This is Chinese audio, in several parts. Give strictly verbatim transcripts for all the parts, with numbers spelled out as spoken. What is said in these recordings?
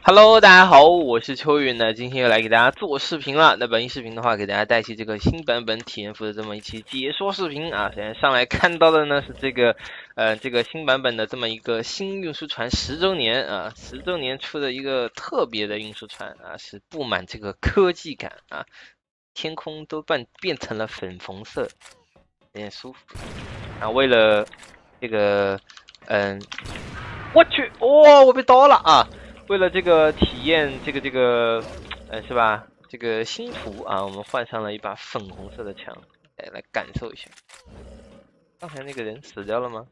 Hello，大家好，我是秋云呢，今天又来给大家做视频了。那本期视频的话，给大家带起这个新版本体验服的这么一期解说视频啊。现在上来看到的呢是这个，呃，这个新版本的这么一个新运输船十周年啊，十周年出的一个特别的运输船啊，是布满这个科技感啊，天空都变变成了粉红色，有点舒服啊。为了这个，嗯，我去，哦，我被刀了啊！为了这个体验这个这个，呃，是吧？这个新图啊，我们换上了一把粉红色的枪，来来感受一下。刚才那个人死掉了吗？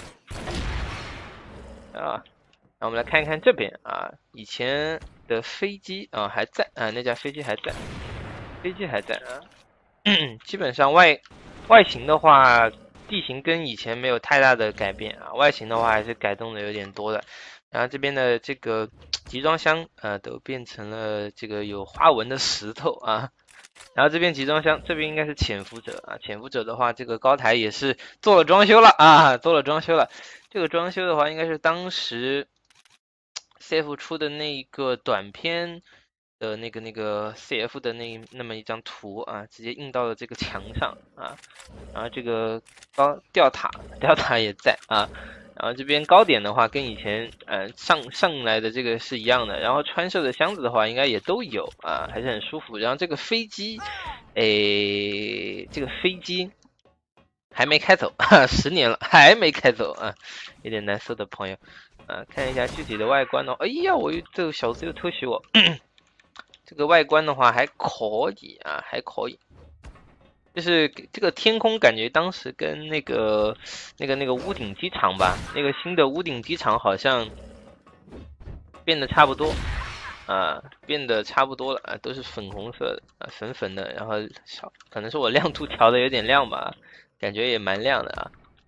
啊，那我们来看一看这边啊，以前的飞机啊还在啊，那架飞机还在，飞机还在啊。基本上外外形的话，地形跟以前没有太大的改变啊，外形的话还是改动的有点多的。然后这边的这个集装箱啊，都变成了这个有花纹的石头啊。然后这边集装箱，这边应该是潜伏者啊。潜伏者的话，这个高台也是做了装修了啊，做了装修了。这个装修的话，应该是当时 C F 出的那一个短片的那个那个 C F 的那那么一张图啊，直接印到了这个墙上啊。然后这个高吊塔，吊塔也在啊。然后这边高点的话，跟以前呃上上来的这个是一样的。然后穿设的箱子的话，应该也都有啊，还是很舒服。然后这个飞机，诶，这个飞机还没开走，十年了还没开走啊，有点难受的朋友啊，看一下具体的外观哦。哎呀，我又这个小子又偷袭我。这个外观的话还可以啊，还可以。就是这个天空感觉当时跟那个那个那个屋顶机场吧，那个新的屋顶机场好像变得差不多啊，变得差不多了啊，都是粉红色的啊，粉粉的，然后小可能是我亮度调的有点亮吧，感觉也蛮亮的啊。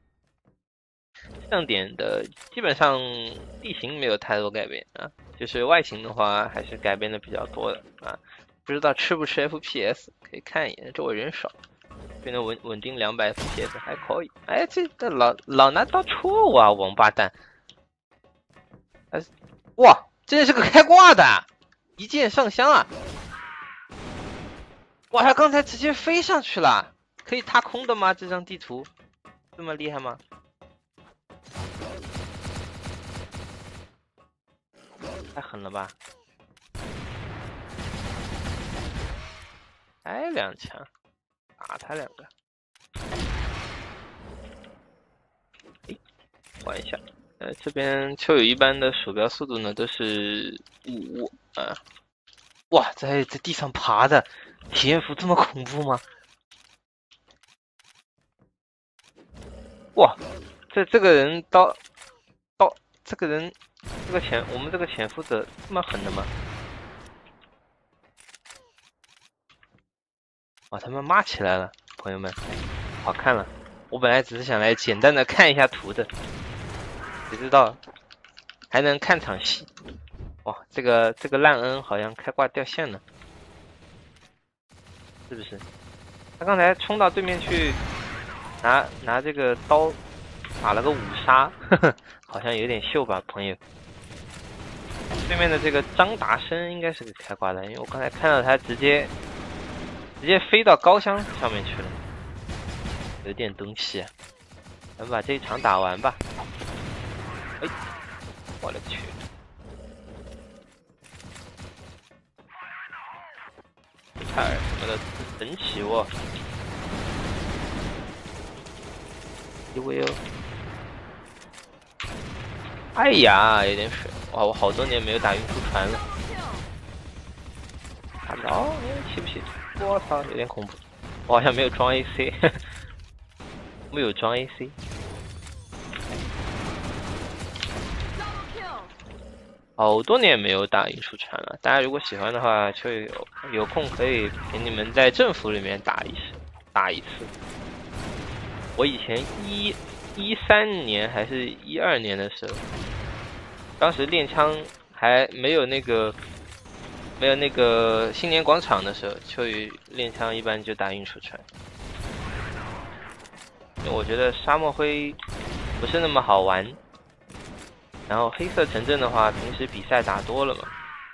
亮点的基本上地形没有太多改变啊，就是外形的话还是改变的比较多的啊。不知道吃不吃 F P S，可以看一眼，这我人少。变得稳稳定两百 F P S 还可以。哎，这这老老拿刀戳我啊，王八蛋！哎，哇，这是个开挂的，一键上香啊！哇，他刚才直接飞上去了，可以踏空的吗？这张地图这么厉害吗？太狠了吧！哎，两枪，打他两个。哎，换一下。呃，这边秋友一般的鼠标速度呢都是五啊。哇，在在地上爬的体验服这么恐怖吗？哇，这这个人刀刀，这个人这个潜我们这个潜伏者这么狠的吗？哇，他们骂起来了，朋友们，好看了。我本来只是想来简单的看一下图的，谁知道还能看场戏。哇，这个这个烂恩好像开挂掉线了，是不是？他刚才冲到对面去拿拿这个刀打了个五杀，呵呵，好像有点秀吧，朋友。对面的这个张达生应该是个开挂的，因为我刚才看到他直接直接飞到高箱上面去了，有点东西啊。咱们把这一场打完吧。哎，我勒个去！卡尔什么的神奇哦，一位哦。哎呀，有点水！哇，我好多年没有打运输船了。打不着，气不气？我操，有点恐怖。我好像没有装 A C， 没有装 A C。好多年没有打运输船了，大家如果喜欢的话，就有有空可以陪你们在政府里面打一次，打一次。我以前一一三年还是一二年的时候，当时练枪还没有那个没有那个新年广场的时候，秋雨练枪一般就打运输船，因为我觉得沙漠灰不是那么好玩。然后黑色城镇的话，平时比赛打多了嘛，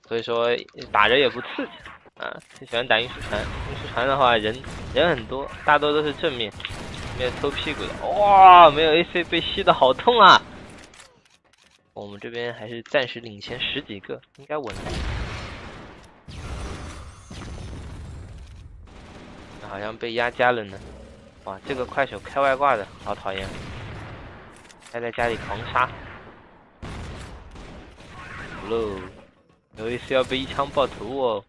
所以说打着也不刺激啊。就喜欢打运输船，运输船的话人人很多，大多都是正面，没有偷屁股的。哇，没有 A C 被吸的好痛啊！我们这边还是暂时领先十几个，应该稳的。好像被压家了呢。哇，这个快手开外挂的好讨厌，待在家里狂杀。喽，有一次要被一枪爆头哦。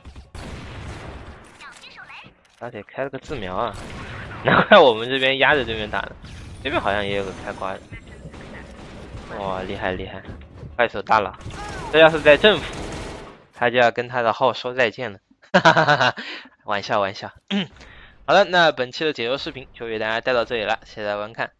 而且开了个自瞄啊，难怪我们这边压着对面打的，这边好像也有个开挂的。哇，厉害厉害，快手大佬，这要是在政府，他就要跟他的号说再见了。哈哈哈哈，玩笑玩笑。好了，那本期的解忧视频就给大家带到这里了，谢谢大家观看。